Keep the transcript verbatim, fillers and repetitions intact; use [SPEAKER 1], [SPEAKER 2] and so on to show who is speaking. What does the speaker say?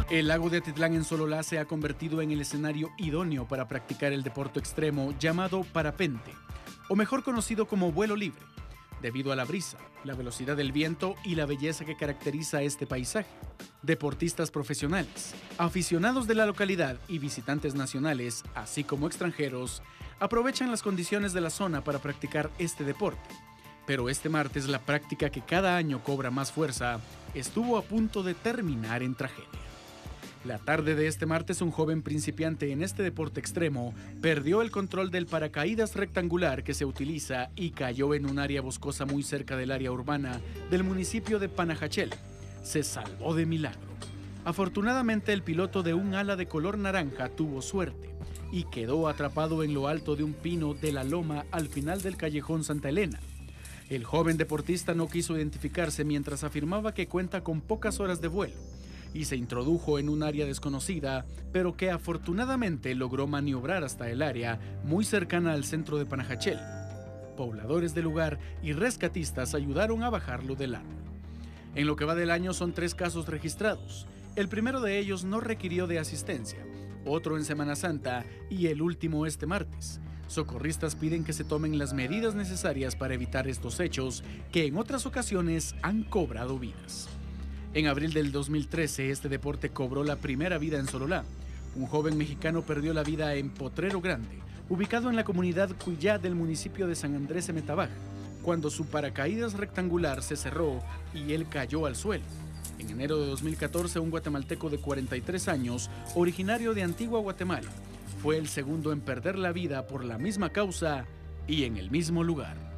[SPEAKER 1] El lago de Atitlán en Sololá se ha convertido en el escenario idóneo para practicar el deporte extremo llamado parapente, o mejor conocido como vuelo libre, debido a la brisa, la velocidad del viento y la belleza que caracteriza este paisaje. Deportistas profesionales, aficionados de la localidad y visitantes nacionales, así como extranjeros, aprovechan las condiciones de la zona para practicar este deporte. Pero este martes la práctica, que cada año cobra más fuerza, estuvo a punto de terminar en tragedia. La tarde de este martes, un joven principiante en este deporte extremo perdió el control del paracaídas rectangular que se utiliza y cayó en un área boscosa muy cerca del área urbana del municipio de Panajachel. Se salvó de milagro. Afortunadamente, el piloto de un ala de color naranja tuvo suerte y quedó atrapado en lo alto de un pino de la loma al final del callejón Santa Elena. El joven deportista no quiso identificarse mientras afirmaba que cuenta con pocas horas de vuelo y se introdujo en un área desconocida, pero que afortunadamente logró maniobrar hasta el área muy cercana al centro de Panajachel. Pobladores del lugar y rescatistas ayudaron a bajarlo del árbol. En lo que va del año son tres casos registrados. El primero de ellos no requirió de asistencia, otro en Semana Santa y el último este martes. Socorristas piden que se tomen las medidas necesarias para evitar estos hechos que en otras ocasiones han cobrado vidas. En abril del dos mil trece, este deporte cobró la primera vida en Sololá. Un joven mexicano perdió la vida en Potrero Grande, ubicado en la comunidad Cuyá del municipio de San Andrés Emetabaj, cuando su paracaídas rectangular se cerró y él cayó al suelo. En enero de dos mil catorce, un guatemalteco de cuarenta y tres años, originario de Antigua Guatemala, fue el segundo en perder la vida por la misma causa y en el mismo lugar.